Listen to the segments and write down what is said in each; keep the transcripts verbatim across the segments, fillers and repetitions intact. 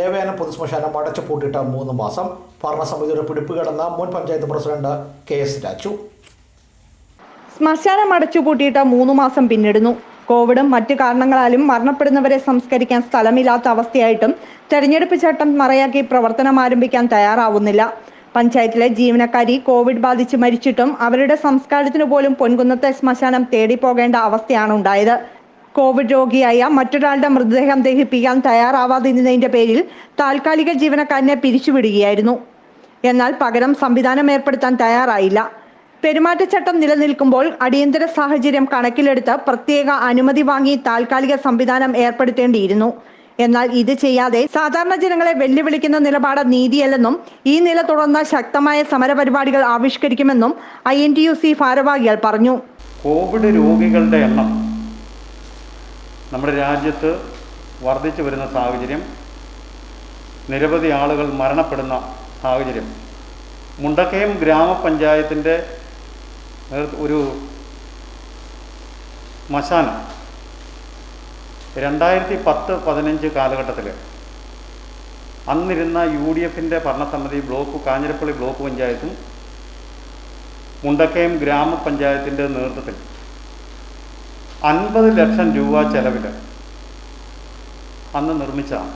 ദേവയാനം പൊതുശ്മശാനം അടച്ചുപൂട്ടിയിട്ട് മൂന്ന് മാസം. ഭരണസമിതിയുടെ പിടിപ്പ് കിടന്ന മുൻ panchayat president K S Raju. ശ്മശാനം അടച്ചുപൂട്ടിയിട്ട് മൂന്ന് മാസം പിന്നിടുന്നു. കോവിഡും മറ്റു കാരണങ്ങളാലും മരണപ്പെടുന്നവരെ സംസ്കരിക്കാൻ സ്ഥലമില്ലാത്ത അവസ്ഥയായിട്ടും തെരഞ്ഞെടുപ്പ് ചട്ടം മറയാക്കി പ്രവർത്തനം ആരംഭിക്കാൻ തയ്യാറാവുന്നില്ല. പഞ്ചായത്തിലെ ജീവനക്കാരി കോവിഡ് ബാധിച്ച് മരിച്ചിട്ടും അവരുടെ സംസ്കാരത്തിനു പോലും പൊൻകുന്നത്തെ ശ്മശാനം തേടി പോകേണ്ട അവസ്ഥയാണ് ഉണ്ടായത്. കോവിഡ് രോഗിയായ മറ്റൊരാളുടെ മൃതദേഹം ദഹിപ്പിക്കാൻ തയ്യാറാവാതിരുന്നതിന്റെ പേരിൽ താൽക്കാലിക ജീവനക്കാരനെ പിരിച്ചുവിടുകയായിരുന്നു. എന്നാൽ പകരം സംവിധാനം ഏർപ്പെടുത്താൻ തയ്യാറായില്ല. പെരുമാറ്റച്ചട്ടം നിലനിൽക്കുമ്പോൾ അടിയന്തര സാഹചര്യം കണക്കിലെടുത്ത് പ്രത്യേക അനുമതി വാങ്ങി താൽക്കാലിക സംവിധാനം ഏർപ്പെടുത്തേണ്ടിയിരുന്നു. എന്നാൽ ഇത് ചെയ്യാതെ സാധാരണ ജനങ്ങളെ വെല്ലുവിളിക്കുന്ന നിലപാട് നീതിയല്ലെന്നും ഈ നില തുടർന്ന ശക്തമായ സമരപരിപാടികൾ ആവിഷ്കരിക്കുമെന്നും I N T U C ഭാരവാഹികൾ പറഞ്ഞു. കോവിഡ് രോഗികളുടെ എണ്ണം നമ്മുടെ രാജ്യത്ത് വർദ്ധിച്ചു വരുന്ന സാഹചര്യം, നിരവധി ആളുകൾ മരണപ്പെടുന്ന സാഹചര്യം, മുണ്ടക്കയം ഗ്രാമപഞ്ചായത്തിൻ്റെ ഒരു ശ്മശാനം രണ്ടായിരത്തി പത്ത് പതിനഞ്ച് കാലഘട്ടത്തിൽ അന്നിരുന്ന യു ഡി എഫിൻ്റെ ഭരണസമിതി ബ്ലോക്ക് കാഞ്ഞിരപ്പള്ളി ബ്ലോക്ക് പഞ്ചായത്തും മുണ്ടക്കയം ഗ്രാമപഞ്ചായത്തിൻ്റെ നേതൃത്വത്തിൽ അൻപത് ലക്ഷം രൂപ ചെലവിൽ അന്ന് നിർമ്മിച്ചതാണ്.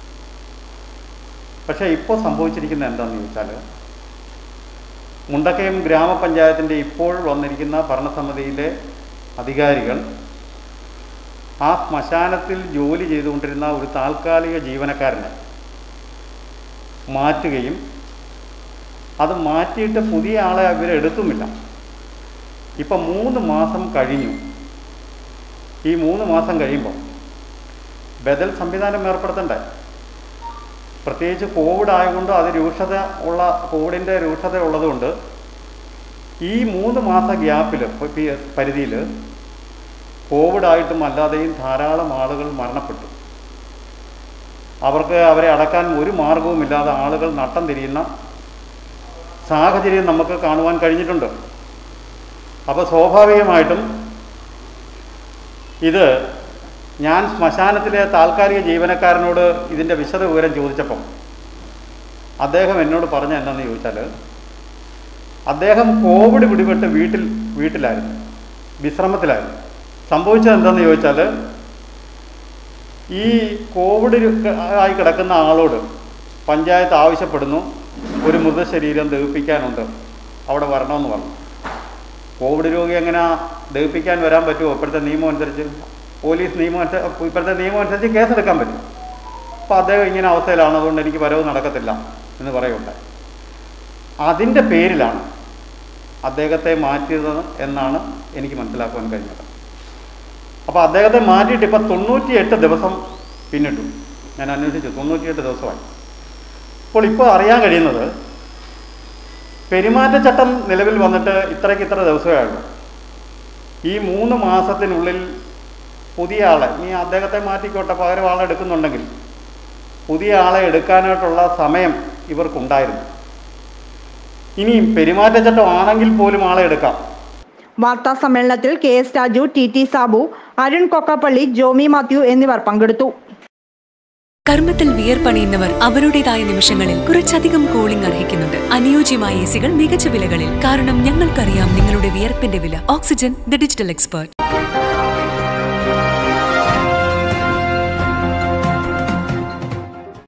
പക്ഷേ ഇപ്പോൾ സംഭവിച്ചിരിക്കുന്നത് എന്താണെന്ന് ചോദിച്ചാൽ, മുണ്ടക്കയം ഗ്രാമപഞ്ചായത്തിൻ്റെ ഇപ്പോൾ വന്നിരിക്കുന്ന ഭരണസമിതിയിലെ അധികാരികൾ ആ ശ്മശാനത്തിൽ ജോലി ചെയ്തുകൊണ്ടിരുന്ന ഒരു താൽക്കാലിക ജീവനക്കാരനെ മാറ്റുകയും അത് മാറ്റിയിട്ട് പുതിയ ആളെ അവരെടുത്തുമില്ല. ഇപ്പം മൂന്ന് മാസം കഴിഞ്ഞു. ഈ മൂന്ന് മാസം കഴിയുമ്പോൾ ബദൽ സംവിധാനം ഏർപ്പെടുത്തണ്ടേ? പ്രത്യേകിച്ച് കോവിഡ് ആയതുകൊണ്ട് അത് രൂക്ഷത ഉള്ള കോവിഡിൻ്റെ രൂക്ഷത ഉള്ളതുകൊണ്ട് ഈ മൂന്ന് മാസ ഗ്യാപ്പിൽ പരിധിയിൽ കോവിഡായിട്ടും അല്ലാതെയും ധാരാളം ആളുകൾ മരണപ്പെട്ടു. അവർക്ക് അവരെ അടക്കാൻ ഒരു മാർഗവുമില്ലാതെ ആളുകൾ നട്ടം തിരിയുന്ന സാഹചര്യം നമുക്ക് കാണുവാൻ കഴിഞ്ഞിട്ടുണ്ട്. അപ്പോൾ സ്വാഭാവികമായിട്ടും ഇത് ഞാൻ ശ്മശാനത്തിലെ താൽക്കാലിക ജീവനക്കാരനോട് ഇതിൻ്റെ വിശദ വിവരം ചോദിച്ചപ്പം അദ്ദേഹം എന്നോട് പറഞ്ഞ എന്താണെന്ന് ചോദിച്ചാൽ, അദ്ദേഹം കോവിഡ് പിടിപെട്ട് വീട്ടിൽ വീട്ടിലായിരുന്നു വിശ്രമത്തിലായിരുന്നു. സംഭവിച്ചത് എന്താണെന്ന് ചോദിച്ചാൽ, ഈ കോവിഡ് ആയി കിടക്കുന്ന ആളോട് പഞ്ചായത്ത് ആവശ്യപ്പെടുന്നു, ഒരു മൃതശരീരം ദഹിപ്പിക്കാനുണ്ട്, അവിടെ വരണമെന്ന് പറഞ്ഞു. കോവിഡ് രോഗി എങ്ങനെ ദഹിപ്പിക്കാൻ വരാൻ പറ്റുമോ? ഇപ്പോഴത്തെ നിയമം അനുസരിച്ച്, പോലീസ് നിയമം അനുസരിച്ച്, ഇപ്പോഴത്തെ നിയമം അനുസരിച്ച് കേസെടുക്കാൻ പറ്റും. അപ്പോൾ അദ്ദേഹം ഇങ്ങനെ അവസ്ഥയിലാണ്, അതുകൊണ്ട് എനിക്ക് വരവ് നടക്കത്തില്ല എന്ന് പറയുന്നുണ്ട്. അതിൻ്റെ പേരിലാണ് അദ്ദേഹത്തെ മാറ്റിയത് എന്നാണ് എനിക്ക് മനസ്സിലാക്കുവാൻ കഴിഞ്ഞത്. അപ്പോൾ അദ്ദേഹത്തെ മാറ്റിയിട്ട് ഇപ്പം തൊണ്ണൂറ്റിയെട്ട് ദിവസം പിന്നിട്ടു. ഞാൻ അന്വേഷിച്ചു, തൊണ്ണൂറ്റിയെട്ട് ദിവസമായി. അപ്പോൾ ഇപ്പോൾ അറിയാൻ കഴിയുന്നത്, പെരുമാറ്റച്ചട്ടം നിലവിൽ വന്നിട്ട് ഇത്രയ്ക്ക് ഇത്ര ദിവസമായുള്ളൂ. ഈ മൂന്ന് മാസത്തിനുള്ളിൽ പുതിയ ആളെ, ഇനി അദ്ദേഹത്തെ മാറ്റിക്കോട്ടെ, പകരം ആളെ എടുക്കുന്നുണ്ടെങ്കിൽ പുതിയ ആളെ എടുക്കാനായിട്ടുള്ള സമയം ഇവർക്കുണ്ടായിരുന്നു. ഇനിയും പെരുമാറ്റച്ചട്ടം ആണെങ്കിൽ പോലും ആളെ എടുക്കാം. വാർത്താ സമ്മേളനത്തിൽ K S Raju, T T Sabu, Arun Kokkappally, Jomy Mathew എന്നിവർ പങ്കെടുത്തു. കർമ്മത്തിൽ വിയർപ്പണിയുന്നവർ അവരുടേതായ നിമിഷങ്ങളിൽ കുറച്ചധികം കൂളിംഗ് അർഹിക്കുന്നുണ്ട്. അനുയോജ്യമായ എ സികൾ മികച്ച വിലകളിൽ. കാരണം ഞങ്ങൾക്കറിയാം നിങ്ങളുടെ വിയർപ്പിന്റെ വില. Oxygen, the digital expert.